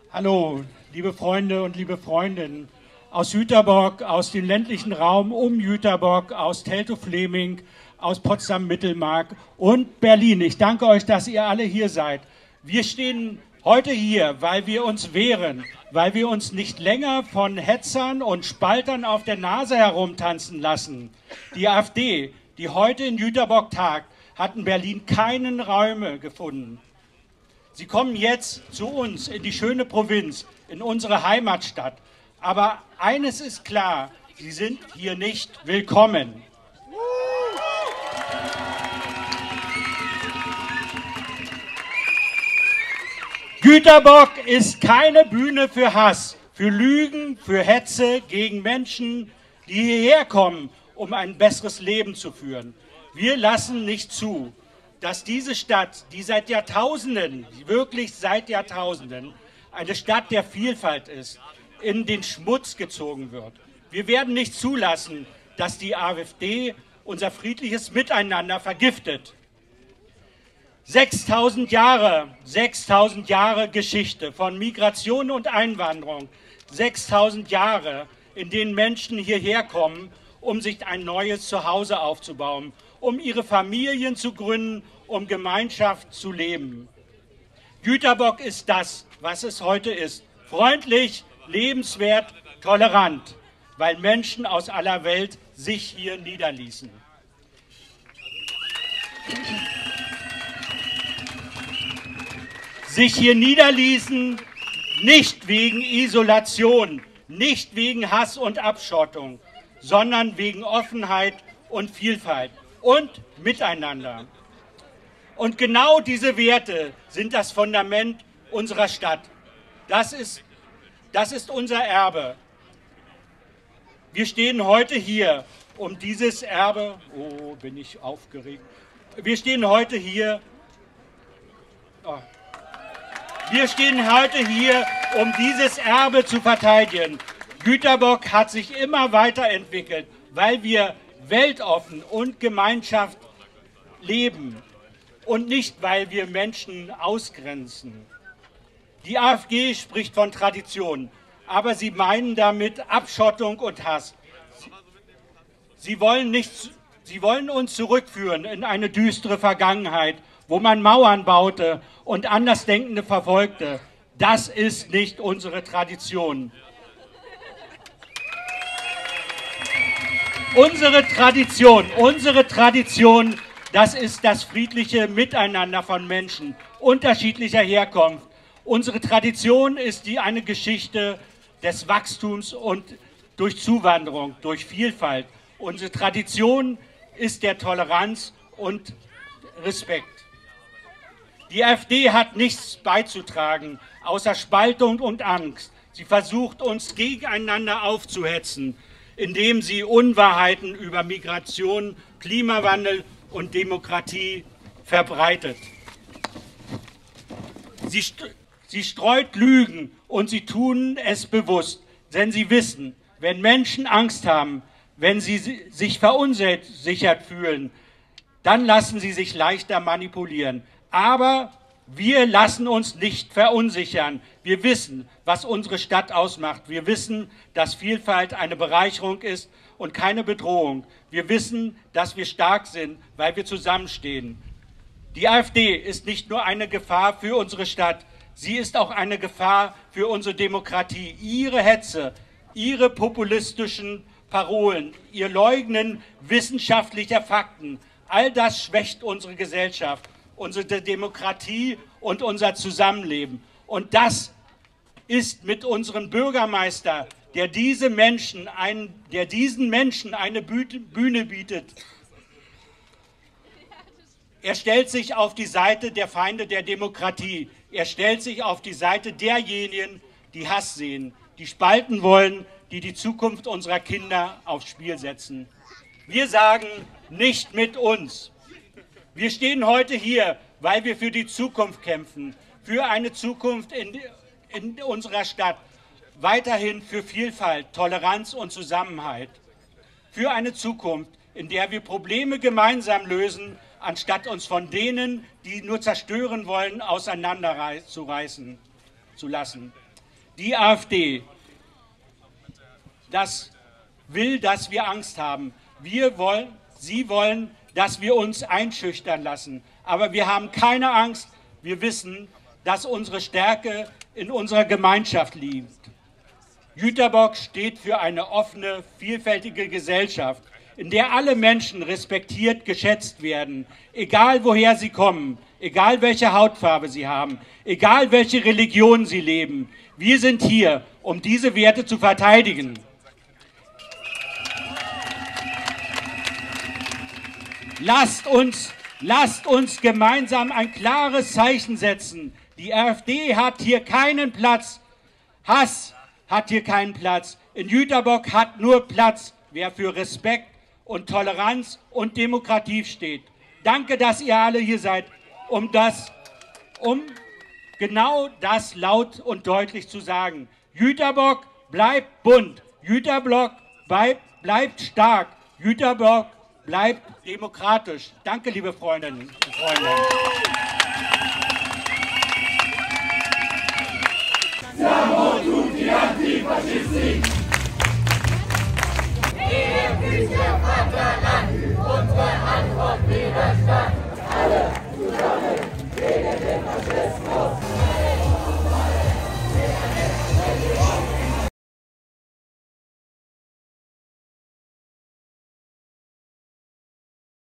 Hallo, liebe Freunde und liebe Freundinnen aus Jüterbock, aus dem ländlichen Raum um Jüterbock, aus Teltow-Fleming, aus Potsdam-Mittelmark und Berlin. Ich danke euch, dass ihr alle hier seid. Wir stehen heute hier, weil wir uns wehren, weil wir uns nicht länger von Hetzern und Spaltern auf der Nase herumtanzen lassen. Die AfD, die heute in Jüterbock tagt, hat in Berlin keinen Räume gefunden. Sie kommen jetzt zu uns in die schöne Provinz, in unsere Heimatstadt. Aber eines ist klar, sie sind hier nicht willkommen. Jüterbock ist keine Bühne für Hass, für Lügen, für Hetze gegen Menschen, die hierher kommen, um ein besseres Leben zu führen. Wir lassen nicht zu, dass diese Stadt, die seit Jahrtausenden, wirklich seit Jahrtausenden, eine Stadt der Vielfalt ist, in den Schmutz gezogen wird. Wir werden nicht zulassen, dass die AfD unser friedliches Miteinander vergiftet. 6000 Jahre Geschichte von Migration und Einwanderung, 6000 Jahre, in denen Menschen hierher kommen, um sich ein neues Zuhause aufzubauen, um ihre Familien zu gründen, um Gemeinschaft zu leben. Jüterbock ist das, was es heute ist. Freundlich, lebenswert, tolerant, weil Menschen aus aller Welt sich hier niederließen. Sich hier niederließen, nicht wegen Isolation, nicht wegen Hass und Abschottung, sondern wegen Offenheit und Vielfalt und Miteinander. Und genau diese Werte sind das Fundament unserer Stadt. Das ist unser Erbe. Wir stehen heute hier, um dieses Erbe, oh, bin ich aufgeregt. Wir stehen heute hier, um dieses Erbe zu verteidigen. Jüterbock hat sich immer weiterentwickelt, weil wir weltoffen und Gemeinschaft leben und nicht, weil wir Menschen ausgrenzen. Die AfD spricht von Tradition, aber sie meinen damit Abschottung und Hass. Sie wollen uns zurückführen in eine düstere Vergangenheit, wo man Mauern baute und Andersdenkende verfolgte. Das ist nicht unsere Tradition. Unsere Tradition, das ist das friedliche Miteinander von Menschen unterschiedlicher Herkunft. Unsere Tradition ist eine Geschichte des Wachstums und durch Zuwanderung, durch Vielfalt. Unsere Tradition ist der Toleranz und Respekt. Die AfD hat nichts beizutragen, außer Spaltung und Angst. Sie versucht, uns gegeneinander aufzuhetzen, indem sie Unwahrheiten über Migration, Klimawandel und Demokratie verbreitet. Sie streut Lügen und sie tun es bewusst, denn sie wissen, wenn Menschen Angst haben, wenn sie sich verunsichert fühlen, dann lassen sie sich leichter manipulieren. Aber wir lassen uns nicht verunsichern. Wir wissen, was unsere Stadt ausmacht. Wir wissen, dass Vielfalt eine Bereicherung ist und keine Bedrohung. Wir wissen, dass wir stark sind, weil wir zusammenstehen. Die AfD ist nicht nur eine Gefahr für unsere Stadt, sie ist auch eine Gefahr für unsere Demokratie. Ihre Hetze, ihre populistischen Parolen, ihr Leugnen wissenschaftlicher Fakten, all das schwächt unsere Gesellschaft, unsere Demokratie und unser Zusammenleben. Und das ist mit unserem Bürgermeister, der diesen Menschen eine Bühne bietet. Er stellt sich auf die Seite der Feinde der Demokratie. Er stellt sich auf die Seite derjenigen, die Hass sehen, die spalten wollen, die die Zukunft unserer Kinder aufs Spiel setzen. Wir sagen, nicht mit uns. Wir stehen heute hier, weil wir für die Zukunft kämpfen, für eine Zukunft in unserer Stadt, weiterhin für Vielfalt, Toleranz und Zusammenhalt, für eine Zukunft, in der wir Probleme gemeinsam lösen, anstatt uns von denen, die nur zerstören wollen, auseinanderreißen zu lassen. Die AfD, das will, dass wir Angst haben. Sie wollen, dass wir uns einschüchtern lassen. Aber wir haben keine Angst. Wir wissen, dass unsere Stärke in unserer Gemeinschaft liegt. Jüterbock steht für eine offene, vielfältige Gesellschaft, in der alle Menschen respektiert, geschätzt werden, egal woher sie kommen, egal welche Hautfarbe sie haben, egal welche Religion sie leben. Wir sind hier, um diese Werte zu verteidigen. Lasst uns gemeinsam ein klares Zeichen setzen. Die AfD hat hier keinen Platz. Hass hat hier keinen Platz. In Jüterbock hat nur Platz, wer für Respekt und Toleranz und Demokratie steht. Danke, dass ihr alle hier seid, um genau das laut und deutlich zu sagen. Jüterbock bleibt bunt. Jüterbock bleibt stark. Jüterbock bleibt demokratisch. Danke, liebe Freundinnen und Freunde. Servus!